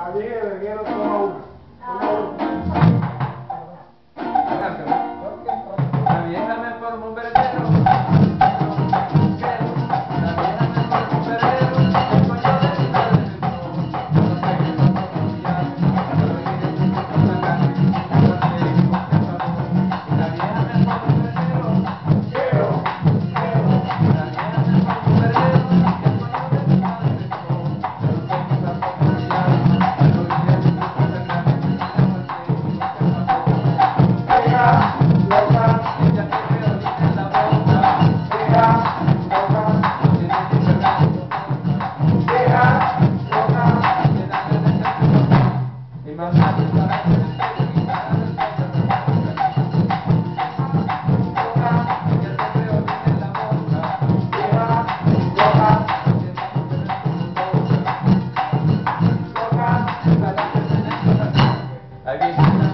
quiero toma una. La vieja me formó un verdadero. La vieja me formó un verdadero. El coño de mi madre me formó. No sé qué pasó con ella. Pero iré con la carne. No sé qué pasó. La vieja me formó un verdadero. La vieja me formó un verdadero. El coño de mi madre me formó. No sé qué pasó con ella. Pero iré con la carne. No sé qué pasó. Ella se quedó en la boca. Y más tarde para que se ella se creó en la boca. Ahí viene.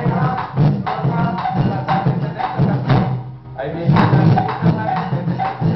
Ahí viene.